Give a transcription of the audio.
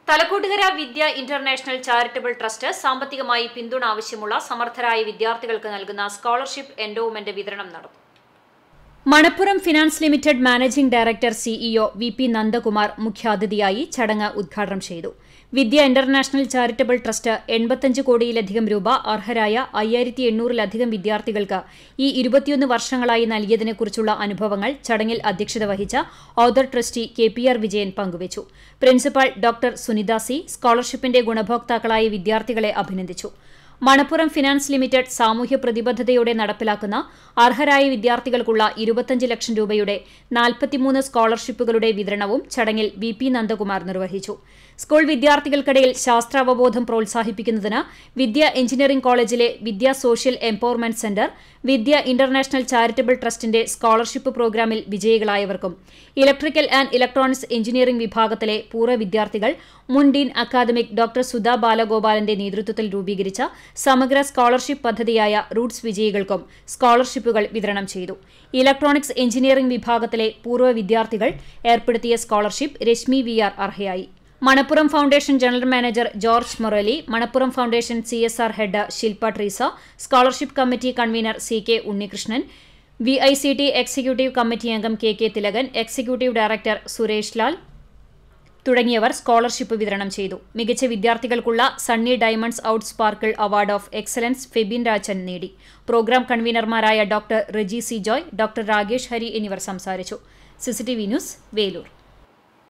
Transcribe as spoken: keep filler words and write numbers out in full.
Thalakkottukara Vidya international charitable trust സാമ്പത്തികമായി പിന്തുണ ആവശ്യമുള്ള സമർത്ഥരായ വിദ്യാർത്ഥികൾക്ക് നൽകുന്ന സ്കോളർഷിപ്പ് എൻഡോവ്മെന്റ് വിതരണം നടന്നു. Manappuram finance limited managing director CEO V P Nandakumar മുഖ്യാതിഥിയായി ചടങ്ങ് ഉദ്ഘാടനം ചെയ്തു. വിദ്യ ഇന്റർനാഷണൽ ചാരിറ്റബിൾ ട്രസ്റ്റ് എൺപത്തഞ്ച് കോടിയിലധികം രൂപ അർഹരായ അയ്യായിരത്തി എണ്ണൂറിലധികം വിദ്യാർത്ഥികൾക്ക് ഈ ഇരുപത്തിയൊന്ന് വർഷങ്ങളായി നൽകിയതിനെക്കുറിച്ചുള്ള അനുഭവങ്ങൾ ചടങ്ങിൽ അധ്യക്ഷത വഹിച്ച other trustee K P R Vijayan പങ്കുവച്ചു. പ്രിൻസിപ്പൽ ഡോക്ടർ സുനിത സി സ്കോളർഷിപ്പിന്റെ ഗുണഭോക്താക്കളായ വിദ്യാർത്ഥികളെ അഭിനന്ദിച്ചു. മണപ്പുറം ഫിനാൻസ് ലിമിറ്റഡ് സാമൂഹ്യ പ്രതിബദ്ധതയോടെ നടപ്പിലാക്കുന്ന അർഹരായ വിദ്യാർത്ഥികൾക്കുള്ള ഇരുപത്തിയഞ്ച് ലക്ഷം രൂപയുടെ നാൽപ്പത്തിമൂന്ന് സ്കോളർഷിപ്പുകളുടെ വിതരണവും ചടങ്ങിൽ വി പി നന്ദകുമാർ നിർവഹിച്ചു. സ്കൂൾ വിദ്യാർത്ഥികൾക്കിടയിൽ ശാസ്ത്രാവബോധം പ്രോത്സാഹിപ്പിക്കുന്നതിന് വിദ്യ എഞ്ചിനീയറിംഗ് കോളേജിലെ Vidya social empowerment centre, Vidya international charitable ട്രസ്റ്റിന്റെ സ്കോളർഷിപ്പ് പ്രോഗ്രാമിൽ വിജയികളായവർക്കും ഇലക്ട്രിക്കൽ ആൻഡ് ഇലക്ട്രോണിക്സ് എഞ്ചിനീയറിംഗ് വിഭാഗത്തിലെ പൂർവ്വ വിദ്യാർത്ഥികൾ മുൻ ഡീൻ അക്കാദമിക് ഡോക്ടർ സുധാ ബാലഗോപാലന്റെ നേതൃത്വത്തിൽ രൂപീകരിച്ച സമഗ്ര സ്കോളർഷിപ്പ് പദ്ധതിയായ റൂട്ട്സ് വിജയികൾക്കും സ്കോളർഷിപ്പുകൾ വിതരണം ചെയ്തു. ഇലക്ട്രോണിക്സ് എഞ്ചിനീയറിംഗ് വിഭാഗത്തിലെ പൂർവ്വ വിദ്യാർത്ഥികൾ ഏർപ്പെടുത്തിയ സ്കോളർഷിപ്പ് രശ്മി വി ആർ അർഹയായി. Manappuram foundation general manager George Morali, Manappuram foundation C S R head Shilpa Treesa, scholarship committee convener C K Unnikrishnan, V I C T executive committee അംഗം K K Thilakan, executive director Suresh Lal തുടങ്ങിയവർ സ്കോളർഷിപ്പ് വിതരണം ചെയ്തു. മികച്ച വിദ്യാർത്ഥികൾക്കുള്ള Sunny diamonds out sparkle award of excellence Febin Rajan നേടി. Programme കൺവീനർമാരായ doctor Reji C Joy, doctor Rakesh Hari എന്നിവർ സംസാരിച്ചു. CCTV news, Velur.